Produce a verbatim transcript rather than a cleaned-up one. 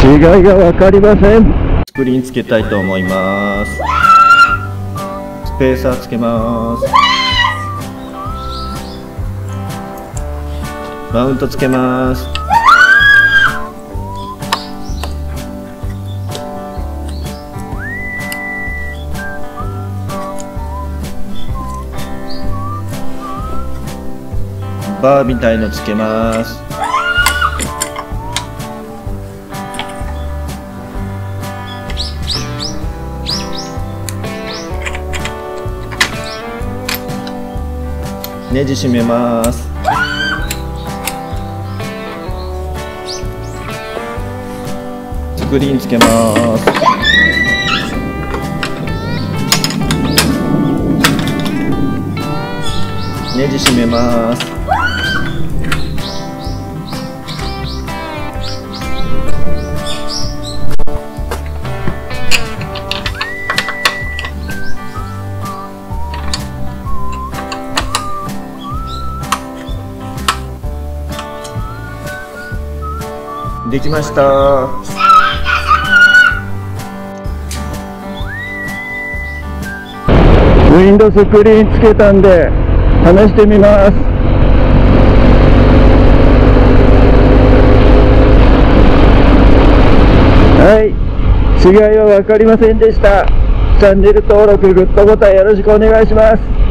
違いが分かりません。スクリーンつけたいと思います。スペーサーつけます。マウントつけます。バーみたいのつけます。ネジ締めます。スクリーンつけます。ネジ締めます。できました。ウィンドスクリーンつけたんで試してみます。はい、違いは分かりませんでした。チャンネル登録、グッドボタンよろしくお願いします。